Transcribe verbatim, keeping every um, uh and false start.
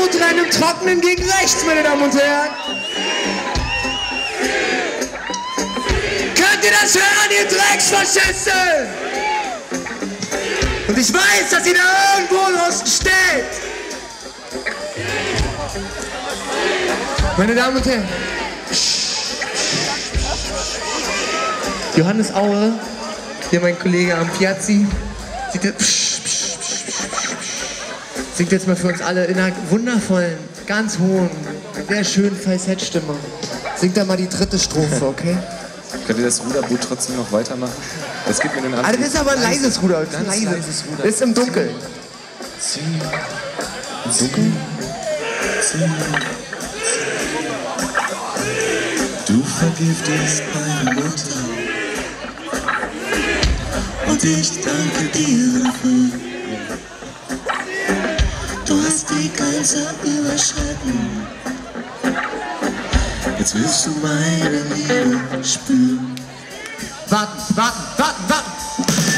Not rein im Trockenen gegen rechts, meine Damen und Herren. Könnt ihr das hören, ihr Drecksfaschisten? Und ich weiß, dass ihr da irgendwo draußen steht. Meine Damen und Herren. Johannes Aue, hier mein Kollege am Piazzi, singt jetzt, singt jetzt mal für uns alle in einer wundervollen, ganz hohen, sehr schönen Falsettstimme. Singt da mal die dritte Strophe, okay? Könnt ihr das Ruderboot trotzdem noch weitermachen? Das gibt mir den Antrieb. Also das ist aber ein leises Ruder, das ist ein leises, leises Ruder. Das ist im Dunkeln. Zieh, zieh, Dunkel? Zieh. Du vergiftest meine Mutter und ich danke dir dafür. Du hast die Grenze überschritten. Jetzt willst du meine Liebe spüren. Warten, warten, warten, warten!